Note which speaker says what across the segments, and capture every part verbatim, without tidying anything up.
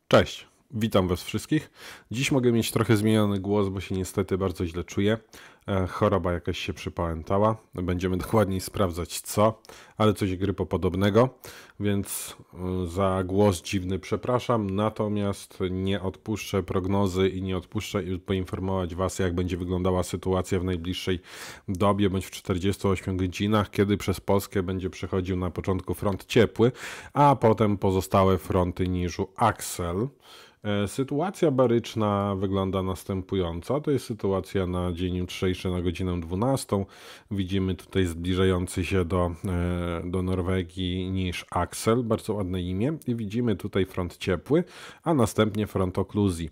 Speaker 1: Cześć, witam Was wszystkich. Dziś mogę mieć trochę zmieniony głos, bo się niestety bardzo źle czuję. E, Choroba jakaś się przypałętała. Będziemy dokładniej sprawdzać co, ale coś grypopodobnego, więc e, za głos dziwny przepraszam. Natomiast nie odpuszczę prognozy i nie odpuszczę poinformować Was, jak będzie wyglądała sytuacja w najbliższej dobie bądź w czterdziestu ośmiu godzinach, kiedy przez Polskę będzie przechodził na początku front ciepły, a potem pozostałe fronty niżu Axel. Sytuacja baryczna wygląda następująco. To jest sytuacja na dzień jutrzejszy na godzinę dwunastą. Widzimy tutaj zbliżający się do, do Norwegii niż Axel, bardzo ładne imię. I widzimy tutaj front ciepły, a następnie front okluzji.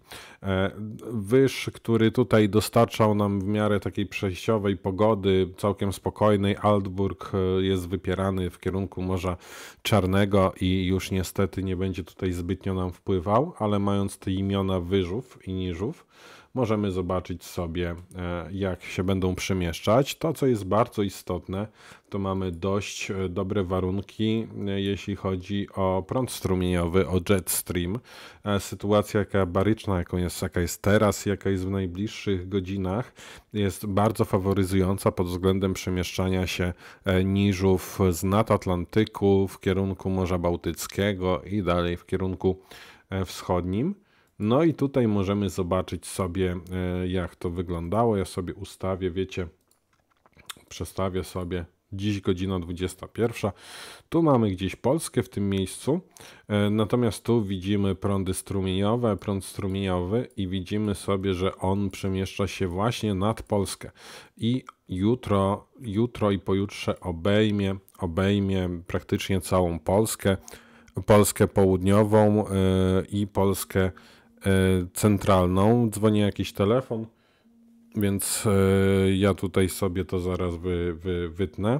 Speaker 1: Wyż, który tutaj dostarczał nam w miarę takiej przejściowej pogody, całkiem spokojnej. Altburg jest wypierany w kierunku Morza Czarnego i już niestety nie będzie tutaj zbytnio nam wpływał, ale mając te imiona wyżów i niżów, możemy zobaczyć sobie, jak się będą przemieszczać. To, co jest bardzo istotne, to mamy dość dobre warunki, jeśli chodzi o prąd strumieniowy, o jetstream. Sytuacja jaka baryczna, jaką jest, jaka jest teraz, jaka jest w najbliższych godzinach, jest bardzo faworyzująca pod względem przemieszczania się niżów z nadatlantyku w kierunku Morza Bałtyckiego i dalej w kierunku wschodnim. No i tutaj możemy zobaczyć sobie, jak to wyglądało. Ja sobie ustawię, wiecie, przestawię sobie dziś godzina dwudziesta pierwsza. Tu mamy gdzieś Polskę w tym miejscu, natomiast tu widzimy prądy strumieniowe, prąd strumieniowy i widzimy sobie, że on przemieszcza się właśnie nad Polskę i jutro, jutro i pojutrze obejmie, obejmie praktycznie całą Polskę, Polskę południową i Polskę centralną. Dzwoni jakiś telefon, więc ja tutaj sobie to zaraz wy, wy, wytnę.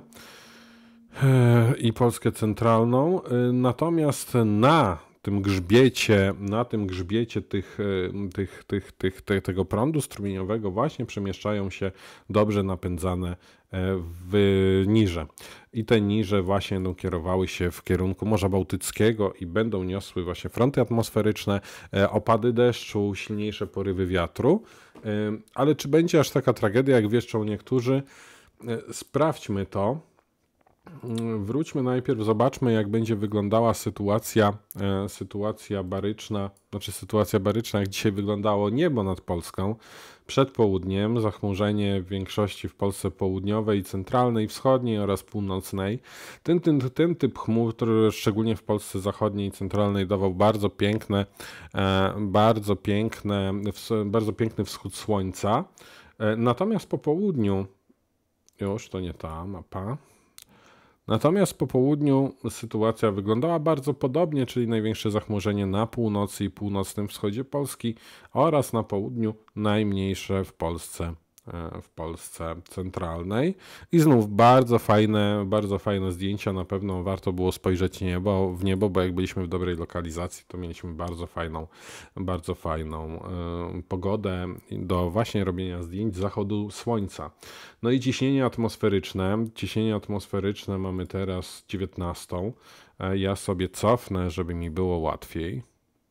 Speaker 1: I Polskę centralną. Natomiast na tym grzbiecie, na tym grzbiecie tych, tych, tych, tych, tych, tego prądu strumieniowego właśnie przemieszczają się dobrze napędzane w niże. I te niże właśnie będą kierowały się w kierunku Morza Bałtyckiego i będą niosły właśnie fronty atmosferyczne, opady deszczu, silniejsze porywy wiatru. Ale czy będzie aż taka tragedia, jak wieszczą niektórzy? Sprawdźmy to. Wróćmy najpierw, zobaczmy, jak będzie wyglądała sytuacja, e, sytuacja baryczna, znaczy sytuacja baryczna, jak dzisiaj wyglądało niebo nad Polską. Przed południem zachmurzenie w większości w Polsce południowej, centralnej, wschodniej oraz północnej. Ten, ten, ten typ chmur, który szczególnie w Polsce zachodniej i centralnej dawał bardzo piękne, e, bardzo piękne, bardzo piękny wschód słońca. E, natomiast po południu, już to nie ta mapa, Natomiast po południu sytuacja wyglądała bardzo podobnie, czyli największe zachmurzenie na północy i północnym wschodzie Polski oraz na południu najmniejsze w Polsce, w Polsce centralnej. I znów bardzo fajne, bardzo fajne zdjęcia, na pewno warto było spojrzeć niebo, w niebo, bo jak byliśmy w dobrej lokalizacji, to mieliśmy bardzo fajną, bardzo fajną y, pogodę do właśnie robienia zdjęć z zachodu słońca. No i ciśnienie atmosferyczne. Ciśnienie atmosferyczne mamy teraz dziewiętnastą. Ja sobie cofnę, żeby mi było łatwiej.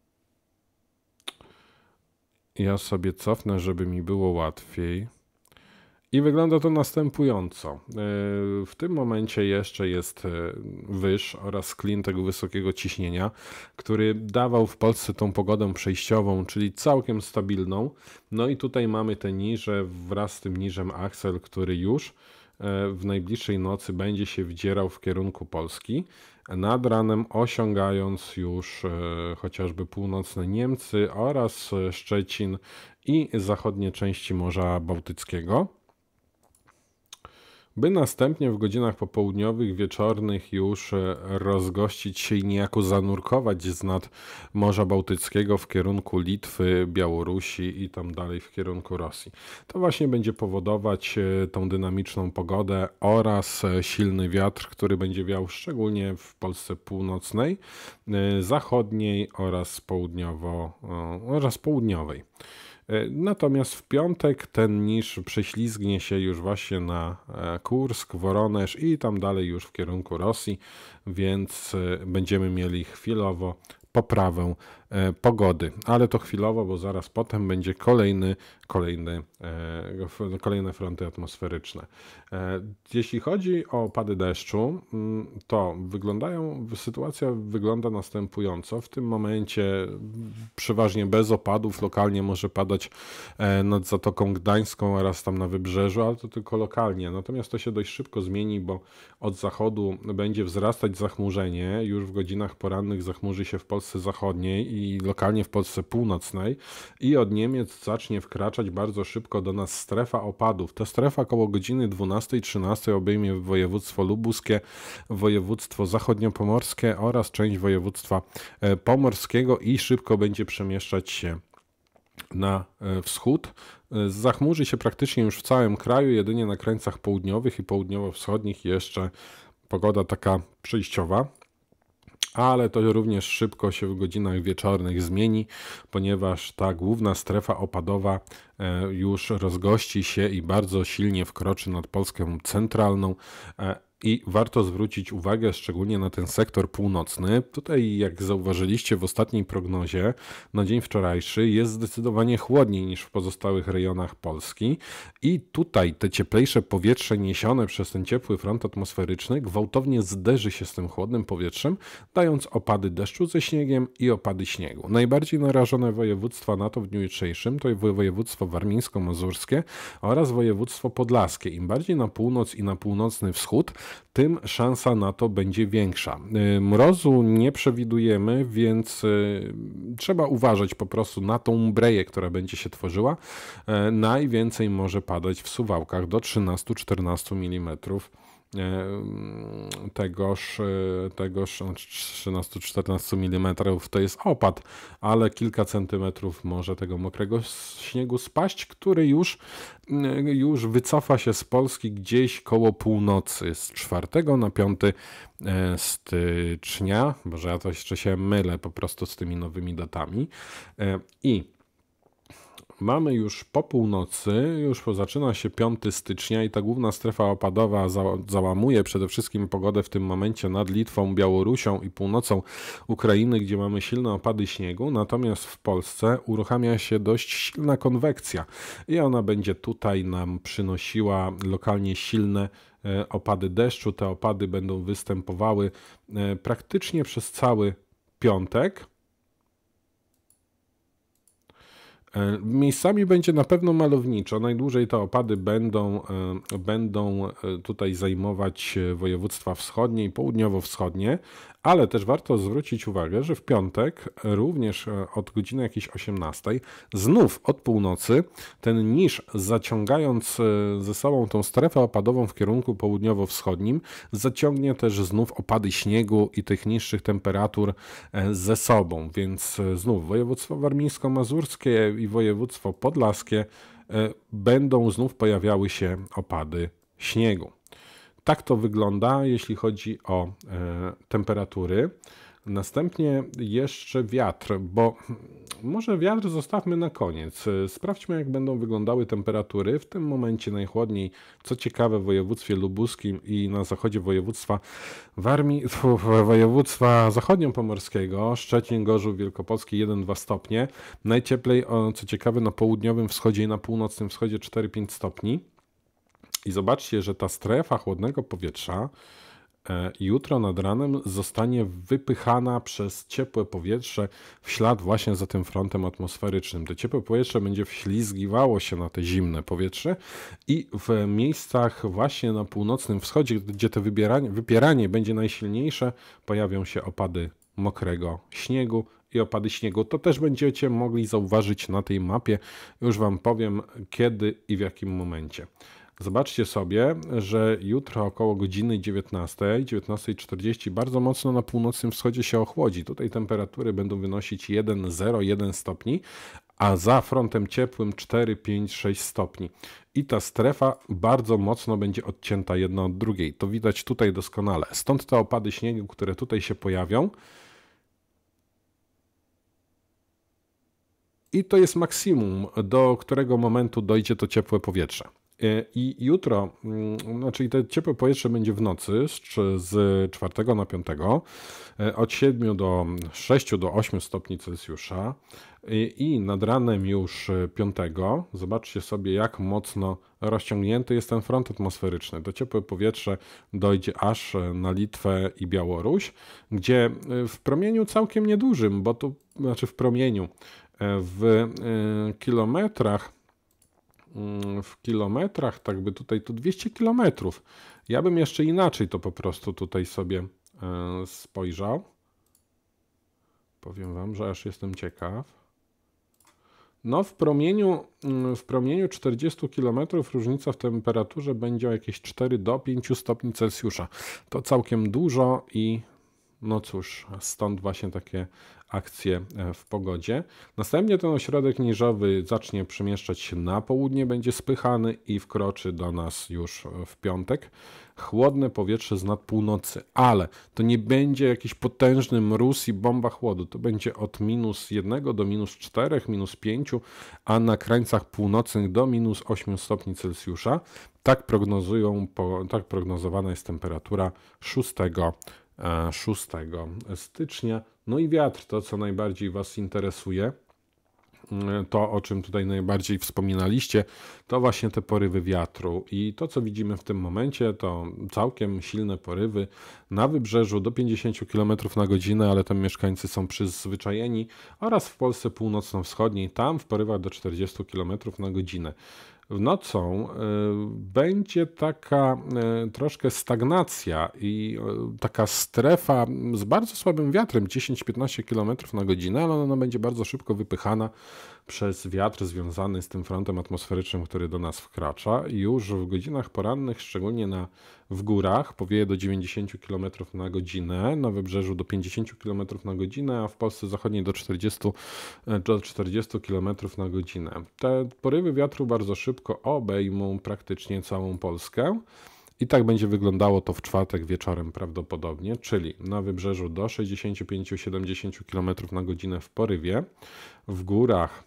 Speaker 1: Ja sobie cofnę, żeby mi było łatwiej. I wygląda to następująco. W tym momencie jeszcze jest wyż oraz klin tego wysokiego ciśnienia, który dawał w Polsce tą pogodę przejściową, czyli całkiem stabilną. No i tutaj mamy te niże wraz z tym niżem Axel, który już w najbliższej nocy będzie się wdzierał w kierunku Polski, nad ranem osiągając już chociażby północne Niemcy oraz Szczecin i zachodnie części Morza Bałtyckiego, by następnie w godzinach popołudniowych, wieczornych już rozgościć się i niejako zanurkować z nad Morza Bałtyckiego w kierunku Litwy, Białorusi i tam dalej w kierunku Rosji. To właśnie będzie powodować tą dynamiczną pogodę oraz silny wiatr, który będzie wiał szczególnie w Polsce północnej, zachodniej oraz południowo, oraz południowej. Natomiast w piątek ten niż prześlizgnie się już właśnie na Kursk, Woronezh i tam dalej już w kierunku Rosji, więc będziemy mieli chwilowo poprawę pogody, ale to chwilowo, bo zaraz potem będzie kolejny, kolejny, kolejne fronty atmosferyczne. Jeśli chodzi o opady deszczu, to wyglądają, sytuacja wygląda następująco. W tym momencie przeważnie bez opadów, lokalnie może padać nad Zatoką Gdańską oraz tam na wybrzeżu, ale to tylko lokalnie. Natomiast to się dość szybko zmieni, bo od zachodu będzie wzrastać zachmurzenie. Już w godzinach porannych zachmurzy się w Polsce zachodniej i lokalnie w Polsce północnej i od Niemiec zacznie wkraczać bardzo szybko do nas strefa opadów. Ta strefa koło godziny dwunastej trzynastej obejmie województwo lubuskie, województwo zachodniopomorskie oraz część województwa pomorskiego i szybko będzie przemieszczać się na wschód. Zachmurzy się praktycznie już w całym kraju, jedynie na krańcach południowych i południowo-wschodnich jeszcze pogoda taka przejściowa, ale to również szybko się w godzinach wieczornych zmieni, ponieważ ta główna strefa opadowa już rozgości się i bardzo silnie wkroczy nad Polskę centralną. I warto zwrócić uwagę szczególnie na ten sektor północny. Tutaj, jak zauważyliście w ostatniej prognozie, na dzień wczorajszy jest zdecydowanie chłodniej niż w pozostałych rejonach Polski. I tutaj te cieplejsze powietrze niesione przez ten ciepły front atmosferyczny gwałtownie zderzy się z tym chłodnym powietrzem, dając opady deszczu ze śniegiem i opady śniegu. Najbardziej narażone województwa na to w dniu jutrzejszym to województwo warmińsko-mazurskie oraz województwo podlaskie. Im bardziej na północ i na północny wschód, tym szansa na to będzie większa. Mrozu nie przewidujemy, więc trzeba uważać po prostu na tą mbreję, która będzie się tworzyła. Najwięcej może padać w Suwałkach do trzynastu do czternastu milimetrów. Tegoż, tegoż trzynastu do czternastu milimetrów to jest opad, ale kilka centymetrów może tego mokrego śniegu spaść, który już, już wycofa się z Polski gdzieś koło północy, z czwartego na piąty stycznia, boże ja to jeszcze się mylę po prostu z tymi nowymi datami i mamy już po północy, już zaczyna się piątego stycznia i ta główna strefa opadowa załamuje przede wszystkim pogodę w tym momencie nad Litwą, Białorusią i północą Ukrainy, gdzie mamy silne opady śniegu, natomiast w Polsce uruchamia się dość silna konwekcja i ona będzie tutaj nam przynosiła lokalnie silne opady deszczu. Te opady będą występowały praktycznie przez cały piątek. Miejscami będzie na pewno malowniczo. Najdłużej te opady będą, będą tutaj zajmować województwa wschodnie i południowo-wschodnie, ale też warto zwrócić uwagę, że w piątek również od godziny jakiejś osiemnastej znów od północy ten niż, zaciągając ze sobą tą strefę opadową w kierunku południowo-wschodnim, zaciągnie też znów opady śniegu i tych niższych temperatur ze sobą, więc znów województwo warmińsko-mazurskie i województwo podlaskie będą znów pojawiały się opady śniegu. Tak to wygląda, jeśli chodzi o e, temperatury. Następnie jeszcze wiatr, bo może wiatr zostawmy na koniec. Sprawdźmy, jak będą wyglądały temperatury. W tym momencie najchłodniej, co ciekawe, w województwie lubuskim i na zachodzie województwa Warmii, województwa zachodniopomorskiego, Szczecin, Gorzów Wielkopolski jeden do dwóch stopnie. Najcieplej, co ciekawe, na południowym wschodzie i na północnym wschodzie cztery do pięciu stopni. I zobaczcie, że ta strefa chłodnego powietrza jutro nad ranem zostanie wypychana przez ciepłe powietrze w ślad właśnie za tym frontem atmosferycznym. To ciepłe powietrze będzie wślizgiwało się na te zimne powietrze i w miejscach właśnie na północnym wschodzie, gdzie to wypieranie będzie najsilniejsze, pojawią się opady mokrego śniegu i opady śniegu. To też będziecie mogli zauważyć na tej mapie. Już Wam powiem, kiedy i w jakim momencie. Zobaczcie sobie, że jutro około godziny dziewiętnastej, dziewiętnasta czterdzieści bardzo mocno na północnym wschodzie się ochłodzi. Tutaj temperatury będą wynosić jeden, zero, jeden stopni, a za frontem ciepłym cztery, pięć, sześć stopni. I ta strefa bardzo mocno będzie odcięta jedna od drugiej. To widać tutaj doskonale. Stąd te opady śniegu, które tutaj się pojawią. I to jest maksimum, do którego momentu dojdzie to ciepłe powietrze. I jutro, znaczy te ciepłe powietrze będzie w nocy z czwartego na piątego od siedmiu do sześciu do ośmiu stopni Celsjusza i nad ranem już piątego zobaczcie sobie, jak mocno rozciągnięty jest ten front atmosferyczny. To ciepłe powietrze dojdzie aż na Litwę i Białoruś, gdzie w promieniu całkiem niedużym, bo tu, znaczy w promieniu, w kilometrach, w kilometrach, tak by tutaj tu dwieście kilometrów. Ja bym jeszcze inaczej to po prostu tutaj sobie spojrzał. Powiem wam, że aż jestem ciekaw. No w promieniu, w promieniu czterdziestu kilometrów różnica w temperaturze będzie o jakieś cztery do pięciu stopni Celsjusza. To całkiem dużo i no cóż, stąd właśnie takie akcje w pogodzie. Następnie ten ośrodek niżowy zacznie przemieszczać się na południe, będzie spychany i wkroczy do nas już w piątek. Chłodne powietrze z nadpółnocy, ale to nie będzie jakiś potężny mróz i bomba chłodu. To będzie od minus jednego do minus czterech, minus pięciu, a na krańcach północnych do minus ośmiu stopni Celsjusza. Tak prognozują, tak prognozowana jest temperatura szóstego stycznia. No i wiatr, to co najbardziej Was interesuje, to o czym tutaj najbardziej wspominaliście, to właśnie te porywy wiatru. I to co widzimy w tym momencie, to całkiem silne porywy na wybrzeżu do pięćdziesięciu kilometrów na godzinę, ale tam mieszkańcy są przyzwyczajeni, oraz w Polsce północno-wschodniej, tam w porywach do czterdziestu kilometrów na godzinę. Nocą y, będzie taka y, troszkę stagnacja i y, taka strefa z bardzo słabym wiatrem, dziesięć do piętnastu kilometrów na godzinę, ale ona będzie bardzo szybko wypychana przez wiatr związany z tym frontem atmosferycznym, który do nas wkracza. I już w godzinach porannych, szczególnie na, w górach, powieje do dziewięćdziesięciu kilometrów na godzinę, na wybrzeżu do pięćdziesięciu kilometrów na godzinę, a w Polsce zachodniej do czterdziestu do czterdziestu kilometrów na godzinę. Te porywy wiatru bardzo szybko obejmą praktycznie całą Polskę. I tak będzie wyglądało to w czwartek wieczorem prawdopodobnie, czyli na wybrzeżu do sześćdziesięciu pięciu do siedemdziesięciu kilometrów na godzinę w porywie, w górach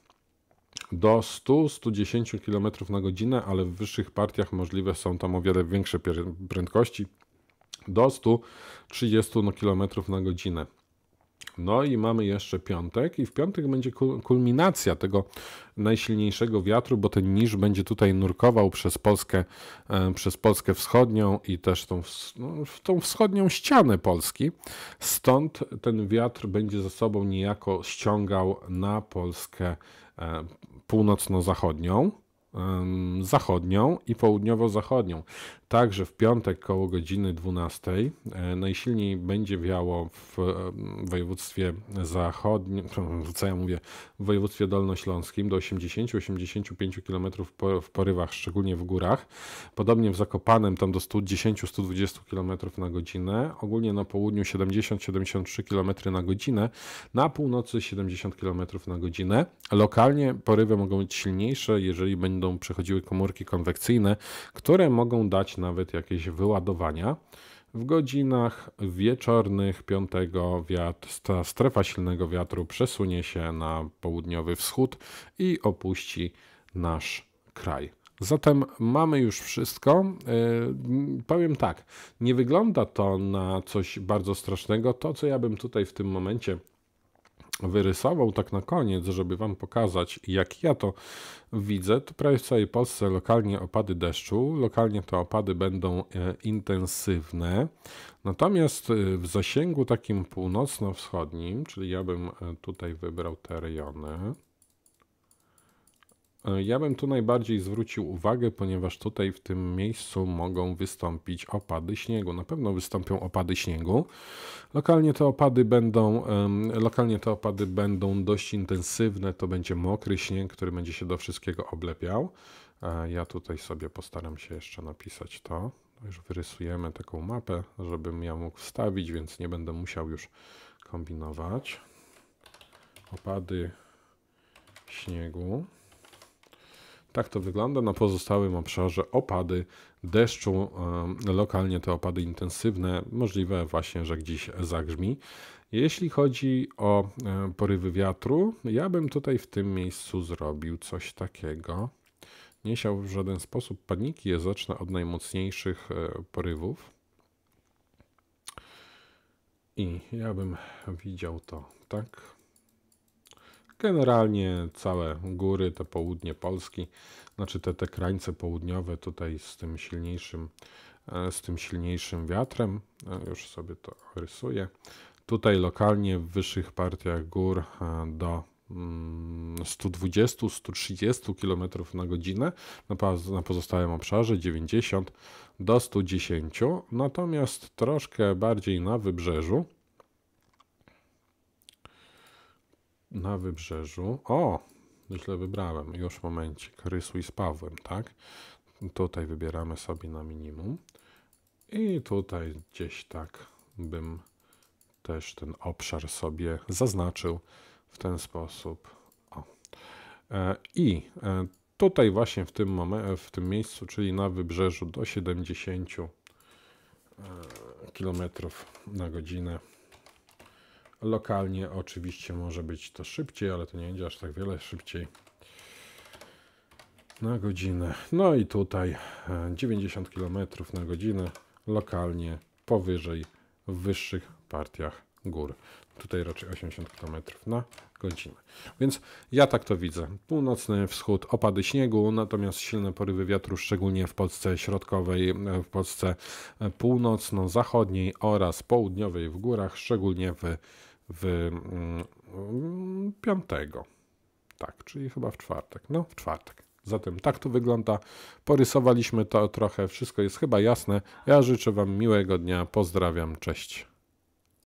Speaker 1: do stu do stu dziesięciu kilometrów na godzinę, ale w wyższych partiach możliwe są tam o wiele większe prędkości, do stu trzydziestu kilometrów na godzinę. No i mamy jeszcze piątek i w piątek będzie kulminacja tego najsilniejszego wiatru, bo ten niż będzie tutaj nurkował przez Polskę, przez Polskę wschodnią i też tą, no, tą wschodnią ścianę Polski. Stąd ten wiatr będzie za sobą niejako ściągał na Polskę północno-zachodnią, zachodnią i południowo-zachodnią. Także w piątek koło godziny dwunastej najsilniej będzie wiało w województwie zachodnim, co ja mówię, w województwie dolnośląskim do osiemdziesięciu do osiemdziesięciu pięciu kilometrów w porywach, szczególnie w górach. Podobnie w Zakopanem tam do stu dziesięciu do stu dwudziestu kilometrów na godzinę. Ogólnie na południu siedemdziesiąt do siedemdziesięciu trzech kilometrów na godzinę. Na północy siedemdziesiąt kilometrów na godzinę. Lokalnie porywy mogą być silniejsze, jeżeli będą przechodziły komórki konwekcyjne, które mogą dać nawet jakieś wyładowania. W godzinach wieczornych piątego wiatr, ta strefa silnego wiatru przesunie się na południowy wschód i opuści nasz kraj. Zatem mamy już wszystko. Yy, powiem tak, nie wygląda to na coś bardzo strasznego. To, co ja bym tutaj w tym momencie wyrysował tak na koniec, żeby wam pokazać, jak ja to widzę, to prawie w całej Polsce lokalnie opady deszczu. Lokalnie te opady będą e, intensywne. Natomiast w zasięgu takim północno-wschodnim, czyli ja bym tutaj wybrał te rejony, ja bym tu najbardziej zwrócił uwagę, ponieważ tutaj w tym miejscu mogą wystąpić opady śniegu. Na pewno wystąpią opady śniegu. Lokalnie te opady będą, lokalnie te opady będą dość intensywne. To będzie mokry śnieg, który będzie się do wszystkiego oblepiał. Ja tutaj sobie postaram się jeszcze napisać to. Już wyrysujemy taką mapę, żebym ja mógł wstawić, więc nie będę musiał już kombinować. Opady śniegu. Tak to wygląda. Na pozostałym obszarze opady deszczu, lokalnie te opady intensywne, możliwe właśnie, że gdzieś zagrzmi. Jeśli chodzi o porywy wiatru, ja bym tutaj w tym miejscu zrobił coś takiego. nie siał w żaden sposób paniki. Ja zacznę od najmocniejszych e, porywów. I ja bym widział to tak. Generalnie całe góry, te południe Polski, znaczy te, te krańce południowe tutaj z tym silniejszym, e, z tym silniejszym wiatrem. E, Już sobie to rysuję. Tutaj lokalnie w wyższych partiach gór e, do mm, sto dwadzieścia do stu trzydziestu km na godzinę, na, poz- na pozostałym obszarze dziewięćdziesiąt do stu dziesięciu, natomiast troszkę bardziej na wybrzeżu. Na wybrzeżu. O, źle wybrałem. Już momencik. Rysuj z Pawłem, tak? Tutaj wybieramy sobie na minimum. I tutaj gdzieś tak bym też ten obszar sobie zaznaczył w ten sposób. O. E, I e, tutaj właśnie w tym, momen- w tym miejscu, czyli na wybrzeżu do siedemdziesięciu km na godzinę. Lokalnie oczywiście może być to szybciej, ale to nie będzie aż tak wiele szybciej na godzinę. No i tutaj e, dziewięćdziesiąt km na godzinę lokalnie powyżej w wyższych partiach gór. Tutaj raczej osiemdziesiąt km na godzinę. Więc ja tak to widzę. Północny wschód, opady śniegu, natomiast silne porywy wiatru, szczególnie w Polsce środkowej, e, w Polsce e, północno-zachodniej oraz południowej w górach, szczególnie w w mm, piątego. Tak, czyli chyba w czwartek. No, w czwartek. Zatem tak to wygląda. Porysowaliśmy to trochę. Wszystko jest chyba jasne. Ja życzę Wam miłego dnia. Pozdrawiam. Cześć.